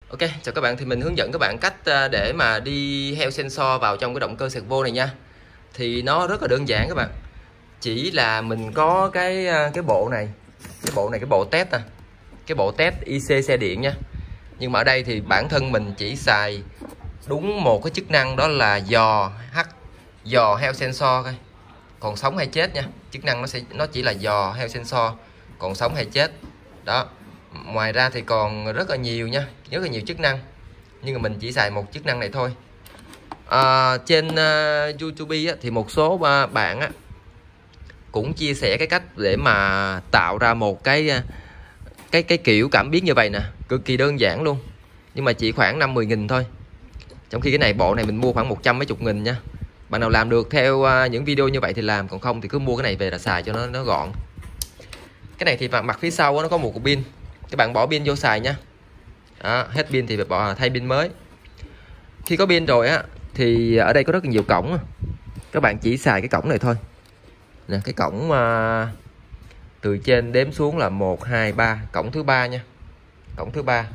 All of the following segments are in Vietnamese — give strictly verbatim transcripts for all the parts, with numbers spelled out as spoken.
Ok, chào các bạn. Thì mình hướng dẫn các bạn cách để mà đi heo sensor vào trong cái động cơ servo này nha. Thì nó rất là đơn giản các bạn. Chỉ là mình có cái cái bộ này, cái bộ này cái bộ test nè, cái bộ test i xê xe điện nha. Nhưng mà ở đây thì bản thân mình chỉ xài đúng một cái chức năng, đó là dò h dò heo sensor coi còn sống hay chết nha. Chức năng nó sẽ nó chỉ là dò heo sensor còn sống hay chết đó. Ngoài ra thì còn rất là nhiều nha, rất là nhiều chức năng, nhưng mà mình chỉ xài một chức năng này thôi. À, trên uh, YouTube á, thì một số uh, bạn á, cũng chia sẻ cái cách để mà tạo ra một cái cái cái kiểu cảm biến như vậy nè, cực kỳ đơn giản luôn, nhưng mà chỉ khoảng năm mười nghìn thôi. Trong khi cái này bộ này mình mua khoảng một trăm mấy chục nghìn nha. Bạn nào làm được theo uh, những video như vậy thì làm, còn không thì cứ mua cái này về là xài cho nó nó gọn. Cái này thì mặt phía sau đó, nó có một cục pin, các bạn bỏ pin vô xài nha. Đó, hết pin thì phải bỏ thay pin mới. Khi có pin rồi á thì ở đây có rất là nhiều cổng, các bạn chỉ xài cái cổng này thôi nè. Cái cổng uh, từ trên đếm xuống là một hai ba, cổng thứ ba nha. Cổng thứ ba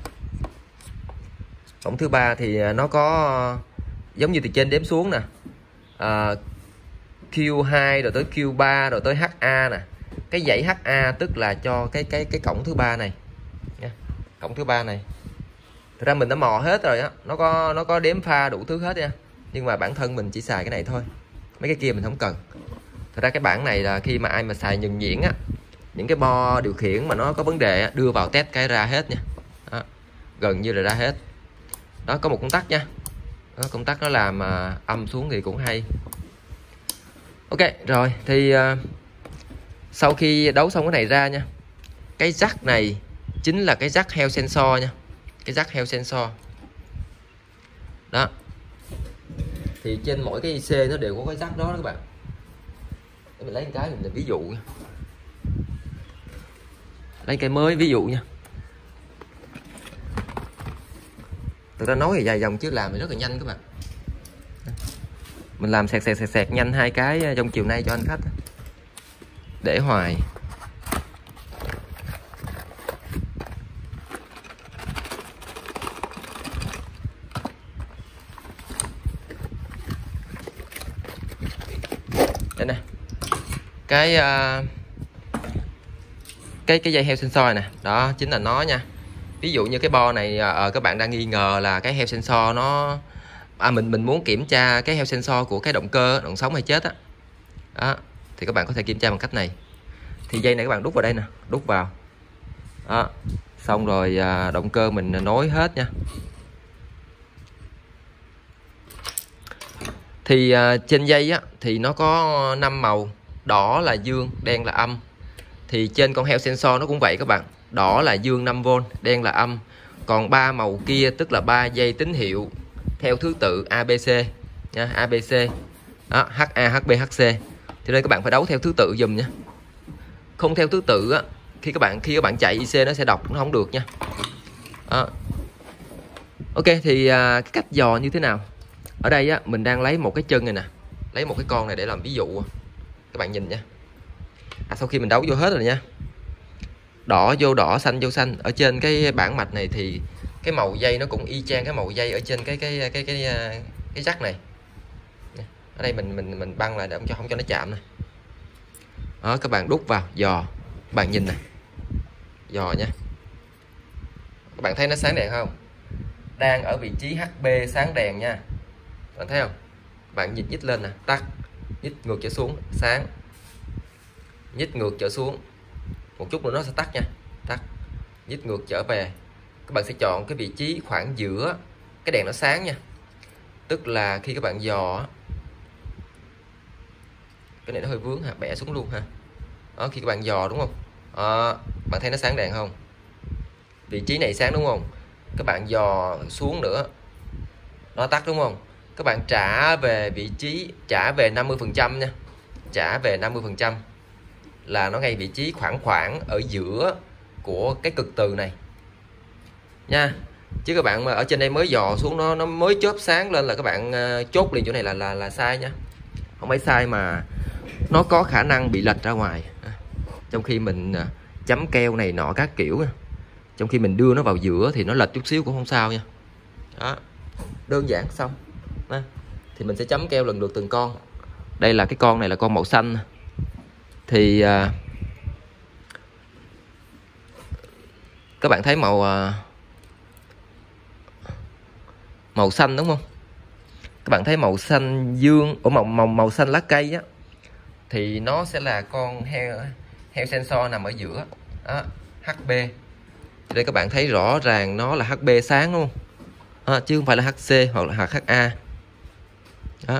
cổng thứ ba thì nó có uh, giống như từ trên đếm xuống nè, uh, Q hai rồi tới Q ba rồi tới hát a nè. Cái dãy hát a tức là cho cái cái cái cổng thứ ba này nha. Cổng thứ ba này thực ra mình đã mò hết rồi á, nó có nó có đếm pha đủ thứ hết nha, nhưng mà bản thân mình chỉ xài cái này thôi, mấy cái kia mình không cần. Thật ra cái bản này là khi mà ai mà xài nhuần nhuyễn á, những cái bo điều khiển mà nó có vấn đề á, đưa vào test cái ra hết nha. Đó, gần như là ra hết. Đó, có một công tắc nha. Đó, công tắc nó làm à, âm xuống thì cũng hay. Ok rồi thì à, sau khi đấu xong cái này ra nha, cái jack này chính là cái jack heo sensor nha, cái jack heo sensor đó. Thì trên mỗi cái i xê nó đều có cái jack đó, đó các bạn. Để mình lấy một cái mình ví dụ nha. Lấy cái mới ví dụ nha. Thực ra nói thì dài dòng chứ làm thì rất là nhanh các bạn. Mình làm sẹt sẹt sẹt sẹt nhanh hai cái trong chiều nay cho anh khách, để hoài. Đây nè, cái uh, cái cái dây heo sensor này nè, đó chính là nó nha. Ví dụ như cái bo này uh, các bạn đang nghi ngờ là cái heo sensor nó à, mình mình muốn kiểm tra cái heo sensor của cái động cơ động sống hay chết á. Đó, thì các bạn có thể kiểm tra bằng cách này. Thì dây này các bạn đút vào đây nè, đút vào. Đó, xong rồi uh, động cơ mình nối hết nha. Thì uh, trên dây á thì nó có năm màu, đỏ là dương, đen là âm. Thì trên con heo sensor nó cũng vậy các bạn, đỏ là dương năm vôn, đen là âm. Còn ba màu kia tức là ba dây tín hiệu theo thứ tự a bê xê nha, a bê xê. Đó, hát a, hát bê, hát xê. Thì đây các bạn phải đấu theo thứ tự dùm nha. Không theo thứ tự á, khi các bạn khi các bạn chạy i xê nó sẽ đọc nó không được nha. Đó. Ok thì uh, cái cách dò như thế nào? Ở đây á mình đang lấy một cái chân này nè, lấy một cái con này để làm ví dụ. Các bạn nhìn nha. À, sau khi mình đấu vô hết rồi nha, đỏ vô đỏ, xanh vô xanh. Ở trên cái bảng mạch này thì cái màu dây nó cũng y chang cái màu dây ở trên cái cái cái cái cái, cái jack này. Ở đây mình mình mình băng lại để không cho không cho nó chạm này. Đó, các bạn đút vào dò, các bạn nhìn này, dò nha. Các bạn thấy nó sáng đèn không? Đang ở vị trí hát bê sáng đèn nha. Các bạn thấy không? Bạn nhích nhích lên nè, tắt, nhích ngược trở xuống, sáng, nhích ngược trở xuống, một chút nữa nó sẽ tắt nha, tắt, nhích ngược trở về. Các bạn sẽ chọn cái vị trí khoảng giữa cái đèn nó sáng nha. Tức là khi các bạn dò, cái này nó hơi vướng ha, bẻ xuống luôn ha. Đó, khi các bạn dò đúng không? Đó, bạn thấy nó sáng đèn không? Vị trí này sáng đúng không? Các bạn dò xuống nữa, nó tắt đúng không? Các bạn trả về vị trí, trả về năm mươi phần trăm nha. Trả về năm mươi phần trăm là nó ngay vị trí khoảng khoảng ở giữa của cái cực từ này nha. Chứ các bạn mà ở trên đây mới dò xuống nó nó mới chớp sáng lên là các bạn uh, chốt liền chỗ này là là là sai nha. Không phải sai mà nó có khả năng bị lệch ra ngoài. Trong khi mình uh, chấm keo này nọ các kiểu trong khi mình đưa nó vào giữa thì nó lệch chút xíu cũng không sao nha. Đó, đơn giản xong. Đó. Thì mình sẽ chấm keo lần lượt từng con. Đây là cái con này là con màu xanh. Thì à, các bạn thấy màu à, màu xanh đúng không? Các bạn thấy màu xanh dương, ở màu màu màu xanh lá cây á, thì nó sẽ là con heo heo sensor nằm ở giữa. Đó, hát bê. Đây các bạn thấy rõ ràng nó là hát bê sáng đúng không? À, chứ không phải là hát xê hoặc là hát a. Đó.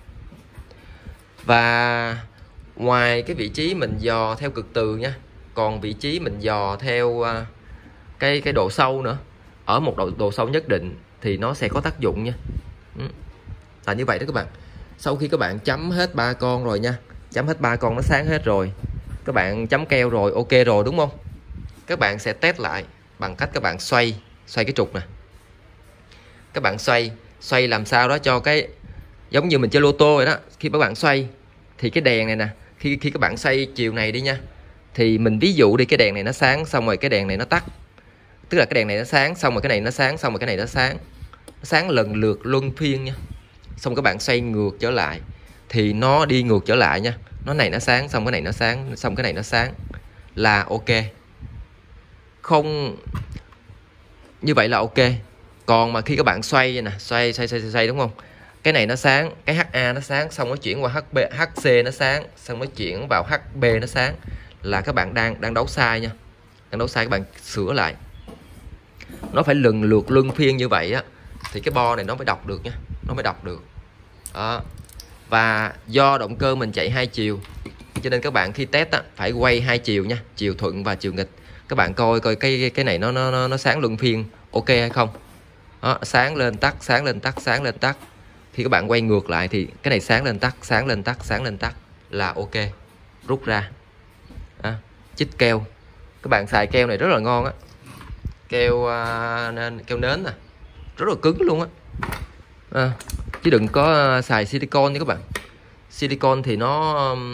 Và ngoài cái vị trí mình dò theo cực từ nha, còn vị trí mình dò theo uh, cái cái độ sâu nữa, ở một độ độ sâu nhất định thì nó sẽ có tác dụng nha. Ừ. Là như vậy đó các bạn. Sau khi các bạn chấm hết ba con rồi nha, chấm hết ba con nó sáng hết rồi, các bạn chấm keo rồi, ok rồi đúng không? Các bạn sẽ test lại bằng cách các bạn xoay xoay cái trục nè. Các bạn xoay xoay làm sao đó cho cái giống như mình chơi lô tô vậy đó. Khi các bạn xoay thì cái đèn này nè, khi khi các bạn xoay chiều này đi nha, thì mình ví dụ đi, cái đèn này nó sáng xong rồi cái đèn này nó tắt, tức là cái đèn này nó sáng xong rồi cái này nó sáng xong rồi cái này nó sáng, nó sáng lần lượt luân phiên nha. Xong các bạn xoay ngược trở lại thì nó đi ngược trở lại nha, nó này nó sáng xong cái này nó sáng xong cái này nó sáng là ok. Không, như vậy là ok. Còn mà khi các bạn xoay vậy nè, xoay xoay xoay xoay đúng không, cái này nó sáng, cái hát a nó sáng xong nó chuyển qua hát bê, hát xê nó sáng xong nó chuyển vào hát bê nó sáng, là các bạn đang đang đấu sai nha, đang đấu sai. Các bạn sửa lại, nó phải lần lượt luân phiên như vậy á thì cái bo này nó mới đọc được nha, nó mới đọc được. Đó. Và do động cơ mình chạy hai chiều cho nên các bạn khi test á, phải quay hai chiều nha, chiều thuận và chiều nghịch. Các bạn coi coi cái cái này nó nó nó sáng luân phiên ok hay không. Đó, sáng lên tắt, sáng lên tắt, sáng lên tắt. Khi các bạn quay ngược lại thì cái này sáng lên tắt, sáng lên tắt, sáng lên tắt là ok. Rút ra. Đó, chích keo. Các bạn xài keo này rất là ngon á. Keo uh, nên keo nến nè, rất là cứng luôn á. À, chứ đừng có xài silicon nha các bạn. Silicon thì nó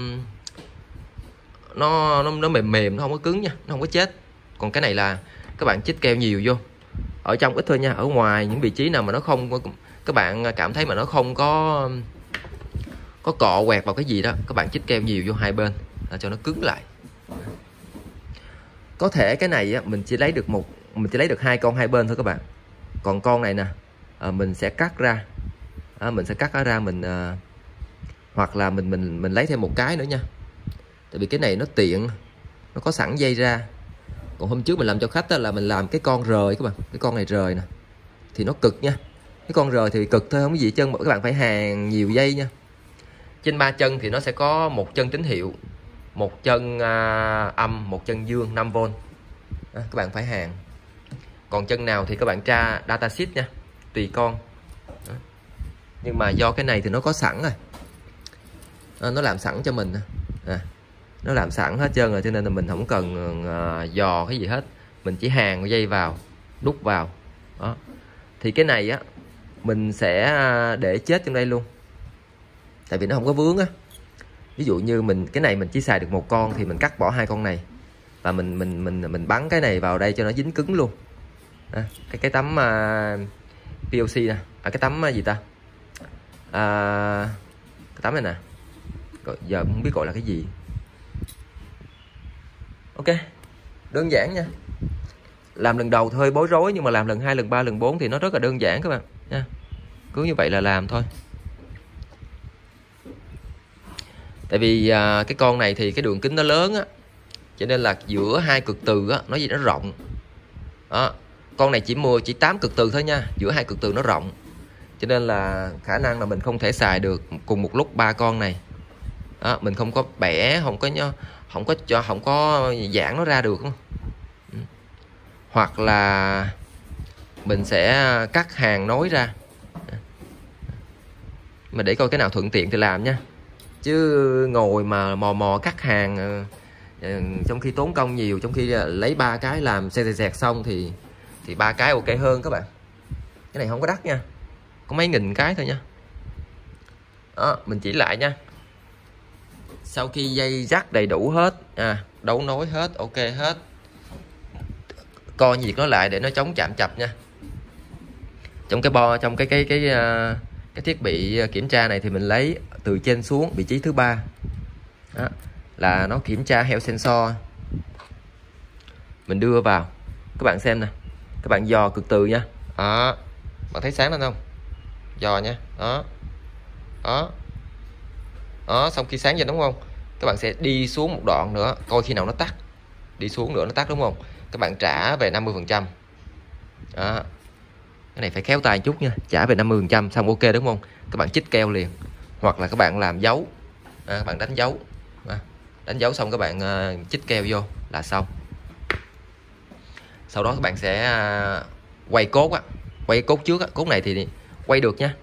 nó nó nó mềm mềm, nó không có cứng nha, nó không có chết. Còn cái này là các bạn chích keo nhiều vô, ở trong ít thôi nha, ở ngoài những vị trí nào mà nó không, các bạn cảm thấy mà nó không có có cọ quẹt vào cái gì đó, các bạn chích keo nhiều vô hai bên để cho nó cứng lại. Có thể cái này á, mình chỉ lấy được một mình chỉ lấy được hai con hai bên thôi các bạn. Còn con này nè, à, mình sẽ cắt ra, à, mình sẽ cắt nó ra mình à, hoặc là mình mình mình lấy thêm một cái nữa nha. Tại vì cái này nó tiện, nó có sẵn dây ra. Còn hôm trước mình làm cho khách đó là mình làm cái con rời các bạn, cái con này rời nè thì nó cực nha. Cái con rời thì cực thôi, không có gì chân, mà các bạn phải hàn nhiều dây nha. Trên ba chân thì nó sẽ có một chân tín hiệu, một chân à, âm, một chân dương năm vôn. Đó, các bạn phải hàn. Còn chân nào thì các bạn tra datasheet nha, tùy con. Đó. Nhưng mà do cái này thì nó có sẵn rồi, đó, nó làm sẵn cho mình. À, nó làm sẵn hết trơn rồi cho nên là mình không cần uh, dò cái gì hết, mình chỉ hàn dây vào, đút vào. Đó. Thì cái này á mình sẽ để chết trong đây luôn, tại vì nó không có vướng á. Ví dụ như mình cái này mình chỉ xài được một con thì mình cắt bỏ hai con này và mình mình mình mình bắn cái này vào đây cho nó dính cứng luôn. À, cái cái tấm uh, pê o xê nè, à, cái tấm uh, gì ta, à, cái tấm này nè, giờ không biết gọi là cái gì. Ok, đơn giản nha. Làm lần đầu thôi bối rối, nhưng mà làm lần hai, lần ba, lần bốn thì nó rất là đơn giản các bạn nha. Cứ như vậy là làm thôi. Tại vì à, cái con này thì cái đường kính nó lớn á, cho nên là giữa hai cực từ á nó gì nó rộng. Đó. Con này chỉ mua chỉ tám cực từ thôi nha, giữa hai cực từ nó rộng, cho nên là khả năng là mình không thể xài được cùng một lúc ba con này. Đó, mình không có bẻ, không có không có cho không có giãn nó ra được. Hoặc là mình sẽ cắt hàng nối ra, mà để coi cái nào thuận tiện thì làm nha, chứ ngồi mà mò mò cắt hàng trong khi tốn công nhiều, trong khi lấy ba cái làm xe dẹt xong thì thì ba cái ok hơn các bạn. Cái này không có đắt nha, có mấy nghìn cái thôi nha. Đó, mình chỉ lại nha. Sau khi dây dắt đầy đủ hết, à, đấu nối hết, ok hết, co nhiệt nó lại để nó chống chạm chập nha. Trong cái bo, trong cái cái cái cái, cái thiết bị kiểm tra này thì mình lấy từ trên xuống vị trí thứ ba. Đó, là nó kiểm tra health sensor. Mình đưa vào, các bạn xem nè, các bạn dò cực từ nha. Đó, bạn thấy sáng lên không? Dò nha. Đó, đó, đó. Xong khi sáng lên đúng không, các bạn sẽ đi xuống một đoạn nữa coi khi nào nó tắt, đi xuống nữa nó tắt đúng không, các bạn trả về năm mươi phần trăm. Đó, cái này phải khéo tay một chút nha, trả về năm mươi phần trăm xong ok đúng không, các bạn chích keo liền, hoặc là các bạn làm dấu, à, các bạn đánh dấu, à, đánh dấu xong các bạn uh, chích keo vô là xong. Sau đó các bạn sẽ uh, quay cốt á, quay cốt trước á. Cốt này thì quay được nha,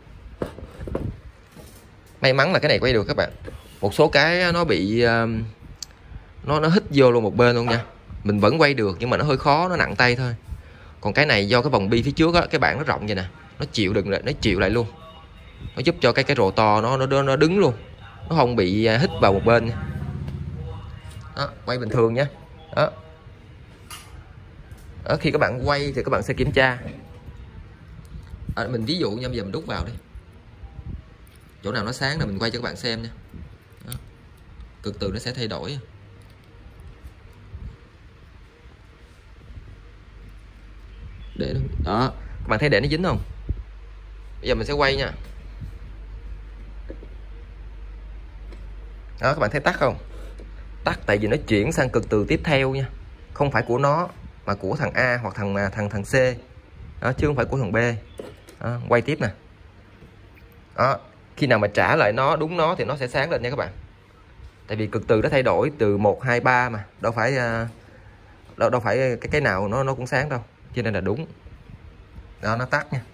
may mắn là cái này quay được các bạn. Một số cái nó bị uh, nó nó hít vô luôn một bên luôn nha, mình vẫn quay được nhưng mà nó hơi khó, nó nặng tay thôi. Còn cái này do cái vòng bi phía trước á, cái bảng nó rộng vậy nè, nó chịu đựng lại, nó chịu lại luôn, nó giúp cho cái cái rồ to nó nó nó đứng luôn, nó không bị hít vào một bên. Đó, quay bình thường nhé. Đó. Đó, khi các bạn quay thì các bạn sẽ kiểm tra. À, mình ví dụ nha, bây giờ mình đút vào đi, chỗ nào nó sáng là mình quay cho các bạn xem nha. Đó. Cực từ nó sẽ thay đổi. Để đó. Đó, các bạn thấy để nó dính không? Bây giờ mình sẽ quay nha. Đó, các bạn thấy tắt không? Tắt tại vì nó chuyển sang cực từ tiếp theo nha, không phải của nó mà của thằng A hoặc thằng thằng thằng C. Đó, chứ không phải của thằng B. Đó, quay tiếp nè. Đó, khi nào mà trả lại nó đúng nó thì nó sẽ sáng lên nha các bạn. Tại vì cực từ nó thay đổi từ một, hai, ba mà, đâu phải đâu đâu phải cái cái nào nó nó cũng sáng đâu, cho nên là đúng. Đó, nó tắt nha.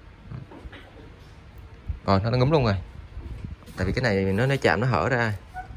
Rồi nó, nó ngấm luôn rồi. Tại vì cái này nó nó chạm nó hở ra.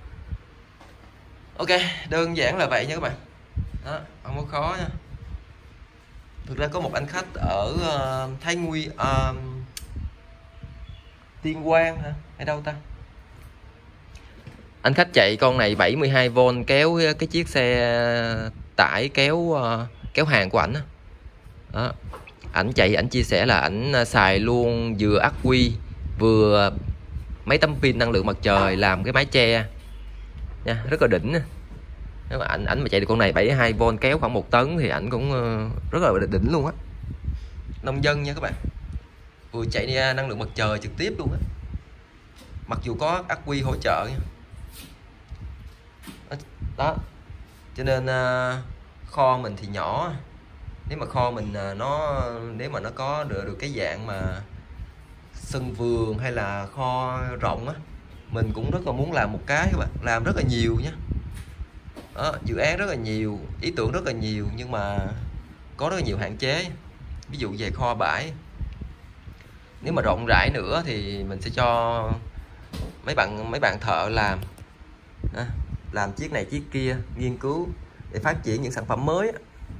Ok, đơn giản là vậy nha các bạn. Đó, không có khó nha. Thực ra có một anh khách ở uh, Thái Nguyên, uh, Tuyên Quang hả? Hay đâu ta? Anh khách chạy con này bảy mươi hai vôn kéo cái chiếc xe tải kéo uh, kéo hàng của ảnh đó. Đó. Ảnh chạy, ảnh chia sẻ là ảnh xài luôn vừa ắc quy vừa mấy tấm pin năng lượng mặt trời làm cái mái che nha, rất là đỉnh. Nếu mà ảnh ảnh mà chạy được con này bảy mươi hai vôn kéo khoảng một tấn thì ảnh cũng rất là đỉnh luôn á. Nông dân nha các bạn, vừa chạy năng lượng mặt trời trực tiếp luôn á, mặc dù có ắc quy hỗ trợ nha. Đó, cho nên uh, kho mình thì nhỏ. Nếu mà kho mình uh, nó nếu mà nó có được được cái dạng mà sân vườn hay là kho rộng á, mình cũng rất là muốn làm một cái các bạn, làm rất là nhiều nhé. Đó, dự án rất là nhiều, ý tưởng rất là nhiều, nhưng mà có rất là nhiều hạn chế. Ví dụ về kho bãi, nếu mà rộng rãi nữa thì mình sẽ cho mấy bạn mấy bạn thợ làm à, làm chiếc này chiếc kia, nghiên cứu để phát triển những sản phẩm mới.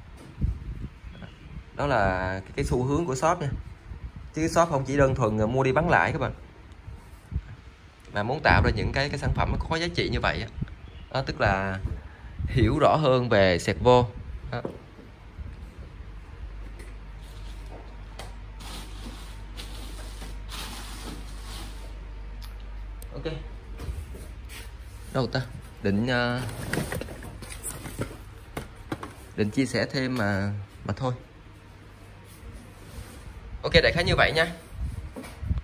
Đó là cái, cái xu hướng của shop nha, chứ shop không chỉ đơn thuần mua đi bán lại các bạn, mà muốn tạo ra những cái cái sản phẩm có giá trị như vậy. Đó, tức là hiểu rõ hơn về servo. Đó. Ok, đâu ta định uh, định chia sẻ thêm mà mà thôi. Ok, đại khái như vậy nha.